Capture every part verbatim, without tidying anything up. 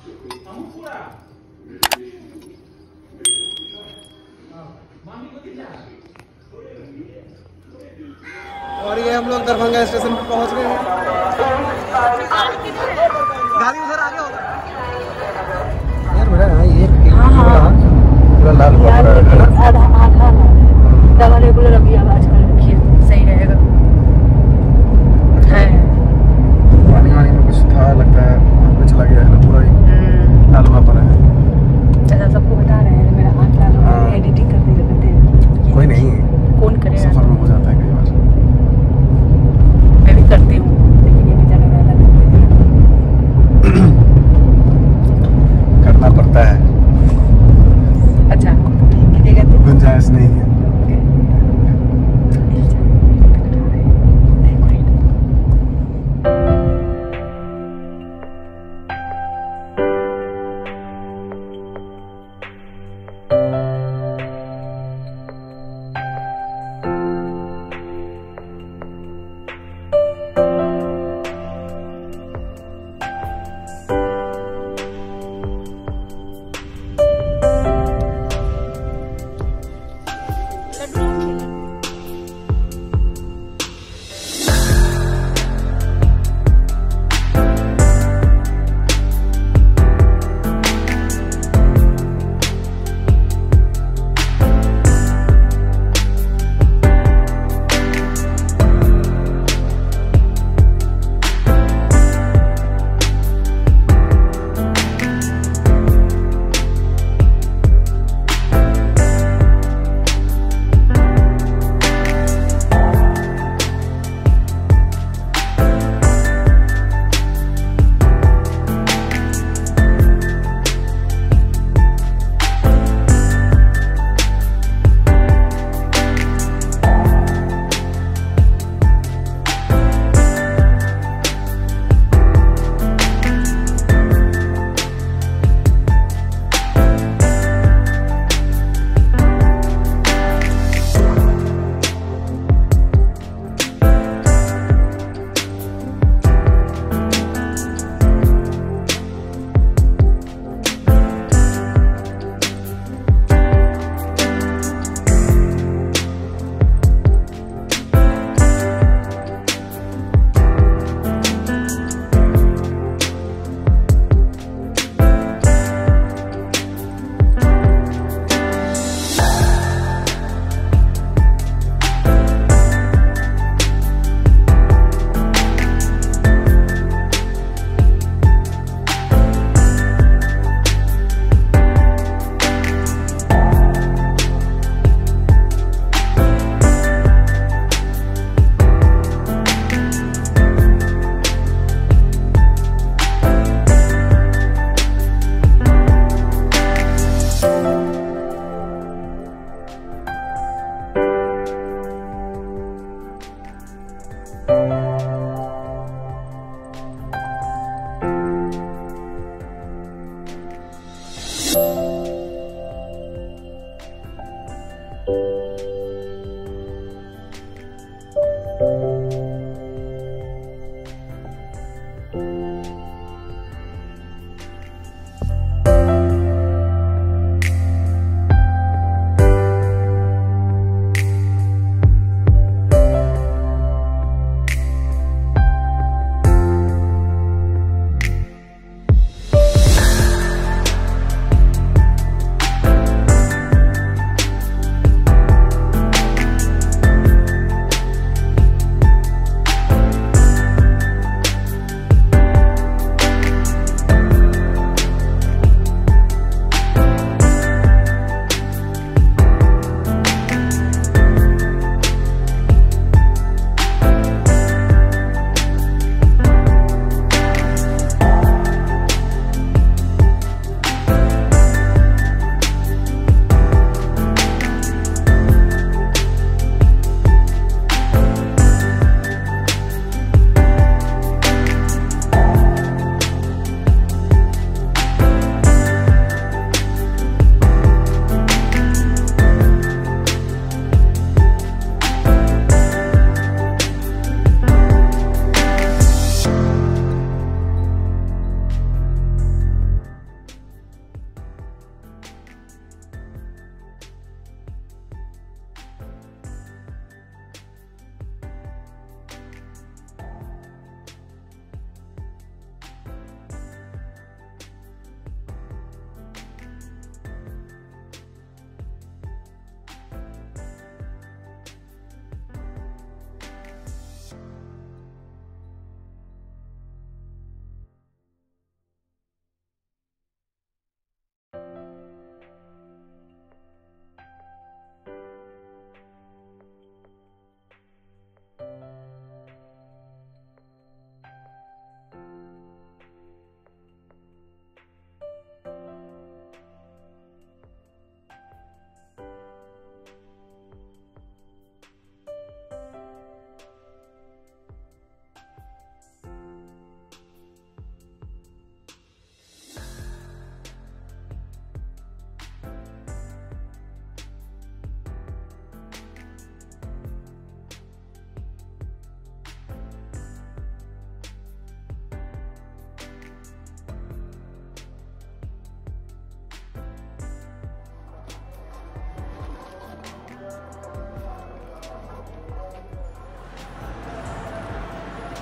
और ये हम लोग दरभंगा स्टेशन पर पहुंच गए हैं। गाड़ी उधर आगे होगा यार बेटा। हाँ ये पूरा लाल हुआ है आधा आधा दवा रेगुलर अभी आवाज कर रखिए, सही रहेगा। है पानी वानी में कुछ था लगता है, वहाँ पे चला गया है ना, पूरा ही लाल हुआ पड़ा है। चला सबको बता रहे हैं मेरा हाथ लाल हुआ है, एडिटिंग करते रहते हैं। कोई नहीं, कौन करेगा, सफर में हो जाता है कई बार। मैं भी करती हूँ, लेकिन ये बेचारा ज्यादा करते हैं।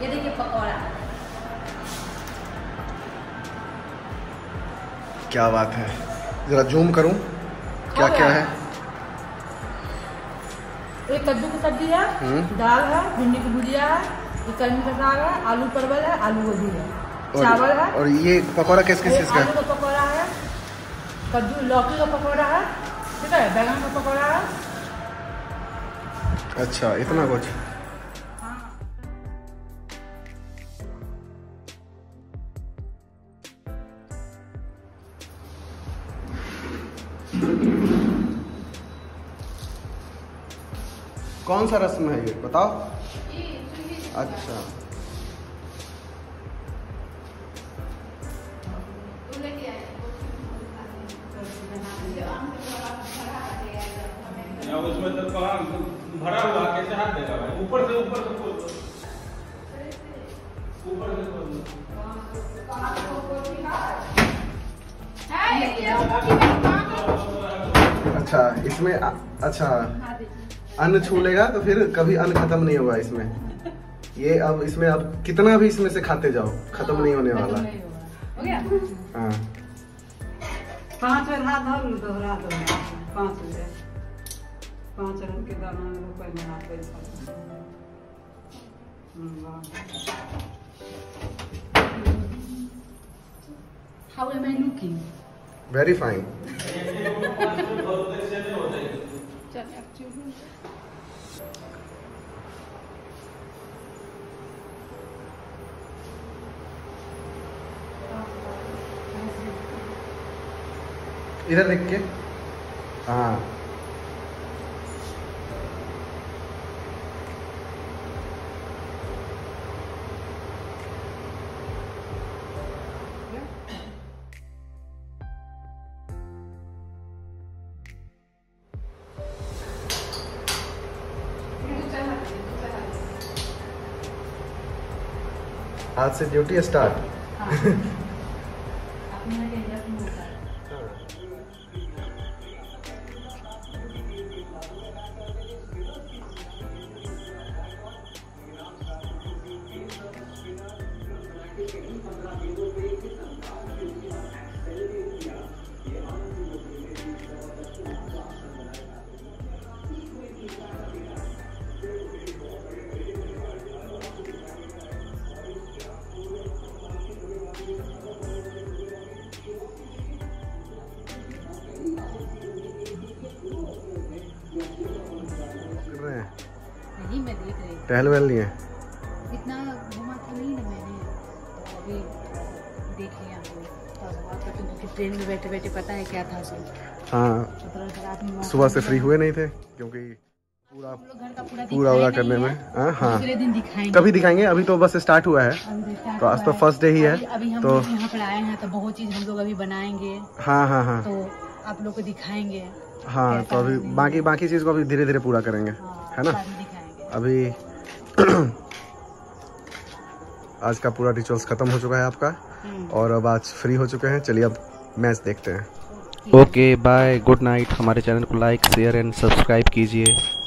ये देखिए पकौड़ा। क्या बात है, जरा जूम करूं क्या क्या है। एक कद्दू की सब्जी है, दाल है, भिंडी की भुजिया है, एक कलमी का साग है, आलू परवल है, आलू गोभी है, चावल है। और ये पकौड़ा किस किस चीज का है? आलू का पकौड़ा है, कद्दू लौकी का पकौड़ा है, ठीक है, बैंगन का पकौड़ा है। अच्छा, इतना कुछ। कौन सा रस्म है ये बताओ? अच्छा, उसमें तो भरा हुआ कैसे हाथ देगा भाई? ऊपर से ऊपर से ऊपर से। अच्छा इसमें अच्छा अन्न छू लेगा तो फिर कभी अन्न खत्म नहीं होगा इसमें। ये अब इसमें अब कितना भी इसमें से खाते जाओ खत्म नहीं होने वाला। हो गया? हाँ, पांच बार हाथ धो लो, दोहरा दो पांच बार, पांच रंग के दाना में ऊपर में हाथ पैसा। How am I looking? Very fine. इधर देख के, हाँ आज से ड्यूटी स्टार्ट। नहीं मैं देख रही टहल वहल नहीं है, इतना घुमा था नहीं ना मैंने, तो अभी देख लिया हमने। ट्रेन में बैठे बैठे पता है क्या था सब। हाँ सुबह से फ्री हुए नहीं थे क्योंकि पूरा पूरा पूरा करने में। हाँ हाँ दिन दिखाएंगे, कभी दिखाएंगे, अभी तो बस स्टार्ट हुआ है तो आज तो फर्स्ट डे ही है। अभी हम तो यहाँ पर आए हैं तो बहुत चीज हम लोग अभी बनाएंगे। हाँ हाँ हाँ तो आप लोग को दिखाएंगे। हाँ तो अभी बाकी बाकी चीज को अभी धीरे धीरे पूरा करेंगे, है ना। अभी आज का पूरा रिचुअल्स खत्म हो चुका है आपका, और अब आज फ्री हो चुके हैं। चलिए अब मैच देखते हैं। Okay bye, good night. हमारे चैनल को लाइक शेयर एंड सब्सक्राइब कीजिए।